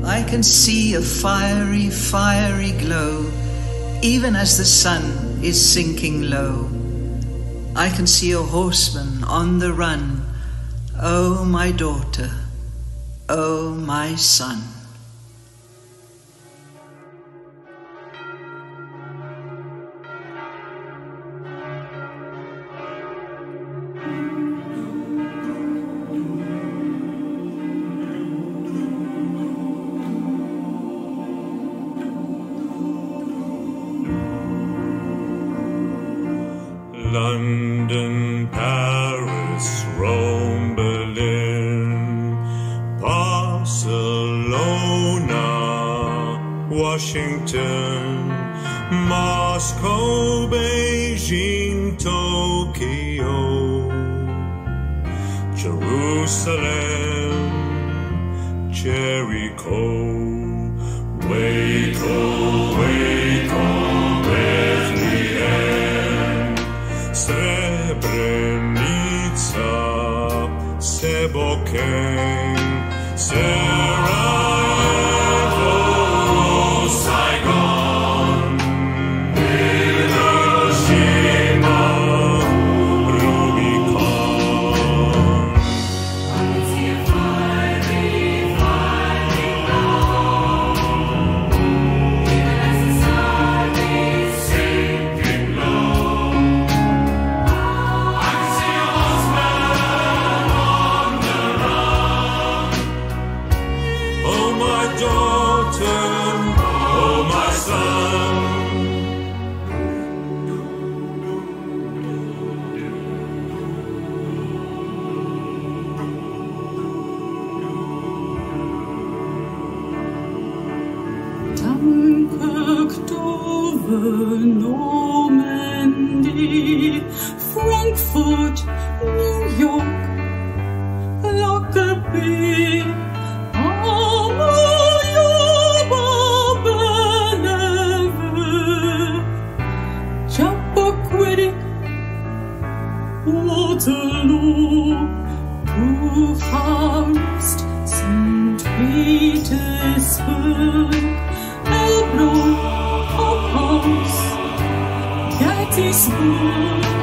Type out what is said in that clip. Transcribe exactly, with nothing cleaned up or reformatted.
I can see a fiery, fiery glow, even as the sun is sinking low. I can see a horseman on the run. Oh, my daughter, oh, my son. London, Paris, Rome, Berlin, Barcelona, Washington, Moscow, Beijing, Tokyo, Jerusalem, Jericho, Waco, Waco, Bethlehem, Srebrenica, Seboken, Sarajevo, Saigon, Hiroshima, Rubicon. I can see a fiery, fiery glow, even as the sun is sinking low. I can see a horseman on the run. Oh, my daughter, oh, my son. Dunkirk, Dover, Normandy, Frankfurt, New York, Lockerbie, Amoyoba, Bellevue, Chappaquiddick, Waterloo, Bucharest, Saint Petersburg, Elbron, House, Gettysburg.